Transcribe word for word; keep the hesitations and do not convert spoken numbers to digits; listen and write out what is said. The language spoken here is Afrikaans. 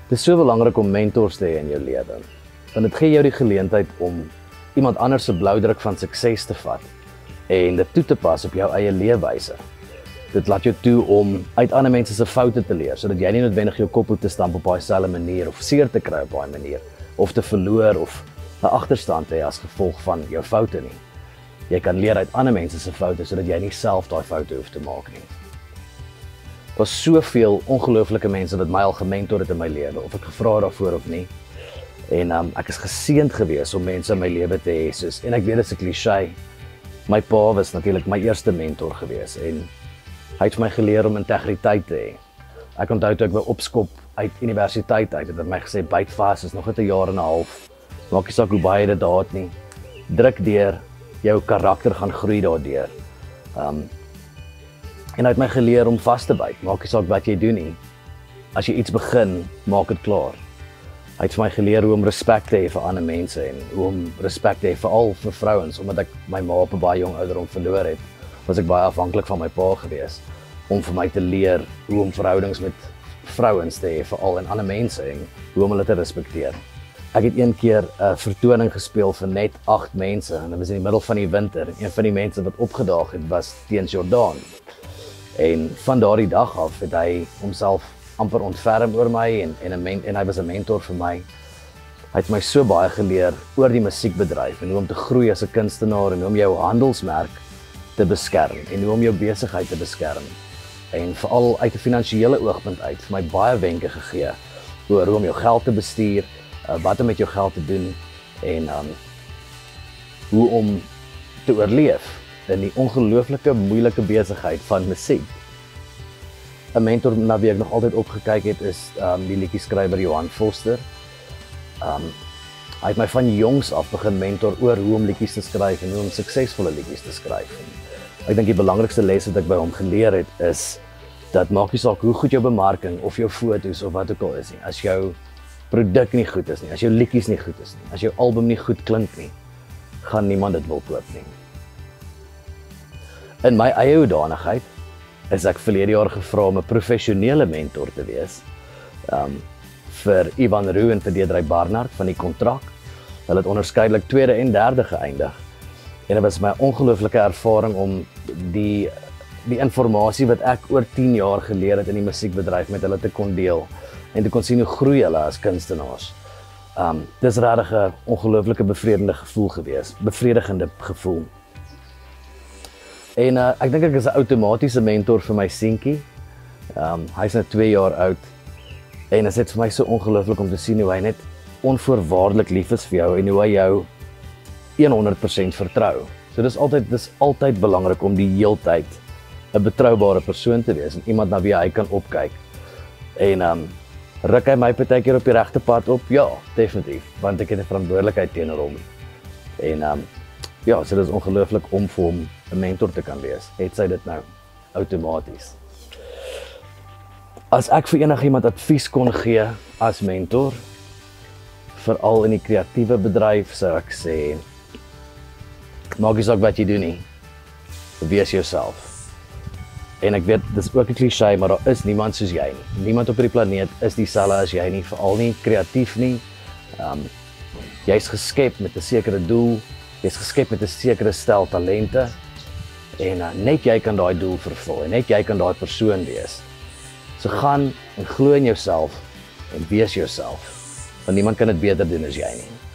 Dit is so belangrik om mentors te hê in jou lewe. Want dit gee jou die geleentheid om iemand anders se bloudruk van sukses te vat en dit toe te pas op jou eie leefwyse. Dit laat jou toe om uit ander mense se foute te leer, sodat jy nie noodwendig jou kop hoef te stamp op daai selfde manier of seer te kry op daai manier of te verloor of 'n agterstand te hê as gevolg van jou foute nie. Jy kan leer uit ander mense se foute sodat jy nie self daai foute hoef te maak nie. Daar's soveel ongelooflike mense wat my al gementor het in my lewe, of ek gevra het daarvoor of nie. En um, ek is geseënd gewees om mense in my lewe te hê, soos, en ek weet dit is 'n cliché. My pa was natuurlik my eerste mentor gewees en hy het vir my geleer om integriteit te hê. Ek onthou toe ek by opskop uit universiteit uit, het hy my gesê, byt vas, is nog net 'n jaar en 'n half. Maak nie saak hoe baie dit daad nie. Druk deur, jou karakter gaan groei daardeur. Um, en hy het my geleer om vas te byt. Maak nie saak wat jy doen nie. As jy iets begin, maak dit klaar. Hy het vir my geleer hoe om respek te hê vir ander mense en hoe om respek te hê veral vir vrouens, omdat ek my ma op 'n baie jong ouderdom verloor het, was ek baie afhanklik van my pa gewees om vir my te leer hoe om verhoudings met vrouens te hê, veral en ander mense en hoe om hulle te respekteer. Ek het een keer 'n uh, vertoning gespeel vir net agt mense en dit was in die middel van die winter. Een van die mense wat opgedaag het was teens Jordaan. En van daardie dag af het hy homself amper ontferm oor my en en 'n men, en hy was 'n mentor vir my. Hy het my so baie geleer oor die musiekbedryf en hoe om te groei as 'n kunstenaar en hoe om jou handelsmerk te beskerm en hoe om jou besigheid te beskerm. En veral uit 'n finansiële oogpunt uit vir my baie wenke gegee oor hoe om jou geld te bestuur, uh, wat om met jou geld te doen en um, hoe om te oorleef in die ongelooflike moeilike besigheid van musiek. 'n Mentor na wie ek nog altyd opgekyk het is um, die liedjieskrywer Johan Foster. Um, hy het my van jongs af begin mentor oor hoe om liedjies te skryf en hoe om suksesvolle liedjies te skryf. En ek dink die belangrikste les wat ek by hom geleer het is dat maak nie saak hoe goed jou bemarking of jou foto's of wat ook al is nie. As jou produk nie goed is nie, as jou liedjies nie goed is nie, as jou album nie goed klink nie, gaan niemand dit wil koop nie. In my eie hoedanigheid is ek verlede jaar gevra om 'n professionele mentor te wees. Um, vir Ivan Roux en vir Deidre Barnard van die Kontrak. Hulle het onderskeidelik tweede en derde geëindig. En dit was my ongelooflike ervaring om die die inligting wat ek oor tien jaar geleer het in die musiekbedryf met hulle te kon deel en te kon sien hoe groei hulle as kunstenaars. Um, dis regtig 'n ongelooflike bevredigende gevoel gewees, bevredigende gevoel. En uh, ek dink ek is 'n outomatiese mentor vir my seentjie. Um, hy's nou twee jaar oud. En dit is vir my so ongelooflik om te sien hoe hy net onvoorwaardelik lief is vir jou en hoe hy jou honderd persent vertrou. So dis altyd dis altyd belangrik om die heeltyd 'n betroubare persoon te wees en iemand na wie hy kan opkyk. En um ruk hy my partykeer op die regte pad op? Ja, definitief, want ek het 'n verantwoordelikheid teenoor hom. En um ja, so dis ongelooflik om vir hom 'n mentor te kan wees. Het sy dit nou outomaties. As ek vir enigiemand advies kon gee as mentor, veral in die kreatiewe bedryf, sou ek sê, maak nie saak wat jy doen nie, wees jouself. En ek weet, dis ook 'n cliché, maar daar is niemand soos jy nie. Niemand op hierdie planeet is dieselfde as jy nie, veral nie kreatief nie. Um, jy's geskep met 'n sekere doel, jy's geskep met 'n sekere stel talente, en uh, net jy kan daai doel vervul, en net jy kan daai persoon wees. So gaan en glo in jouself en wees jouself, want niemand kan dit beter doen as jy nie.